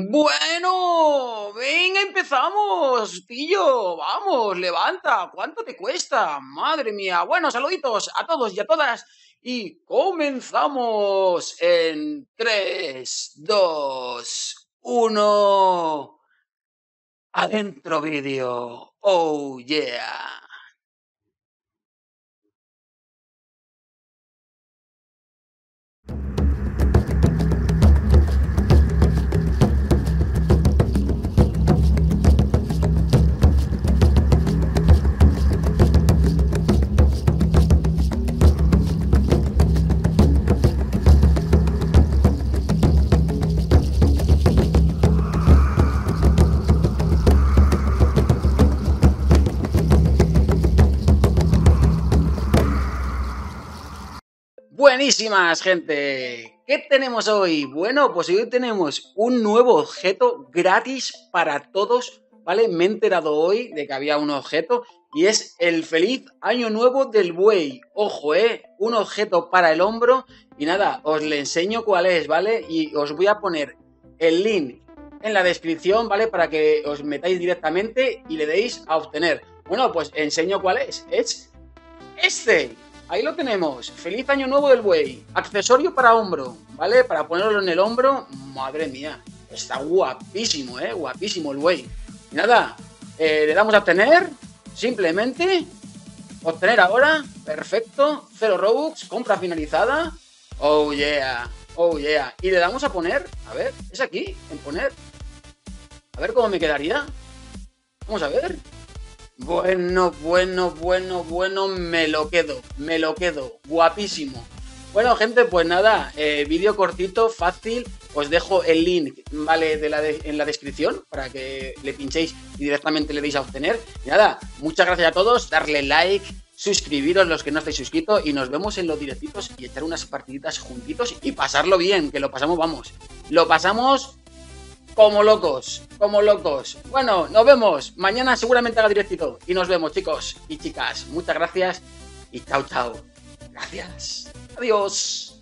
Bueno, venga, empezamos, tío. Vamos, levanta. ¿Cuánto te cuesta? Madre mía. Bueno, saluditos a todos y a todas. Y comenzamos en 3, 2, 1. Adentro vídeo. Oh, yeah. Buenísimas, gente. ¿Qué tenemos hoy? Bueno, pues hoy tenemos un nuevo objeto gratis para todos, ¿vale? Me he enterado hoy de que había un objeto y es el feliz año nuevo del buey. Ojo, un objeto para el hombro y nada, os le enseño cuál es, ¿vale? Y os voy a poner el link en la descripción, ¿vale? Para que os metáis directamente y le deis a obtener. Bueno, pues enseño cuál es. Es este. Ahí lo tenemos. Feliz año nuevo del buey. Accesorio para hombro, ¿vale? Para ponerlo en el hombro. Madre mía. Está guapísimo, guapísimo el buey. Y nada, le damos a obtener. Simplemente. Obtener ahora. Perfecto. 0 Robux. Compra finalizada. Oh yeah. Oh yeah. Y le damos a poner. A ver, es aquí. En poner. A ver cómo me quedaría. Vamos a ver. Bueno, me lo quedo, guapísimo. Bueno, gente, pues nada, vídeo cortito, fácil, os dejo el link, ¿vale? En la descripción para que le pinchéis y directamente le deis a obtener. Y nada, muchas gracias a todos, darle like, suscribiros los que no estáis suscritos y nos vemos en los directitos y echar unas partiditas juntitos y pasarlo bien, que lo pasamos, vamos, lo pasamos como locos, como locos. Bueno, nos vemos. Mañana seguramente haga directito. Y nos vemos, chicos y chicas. Muchas gracias y chao, chao. Gracias. Adiós.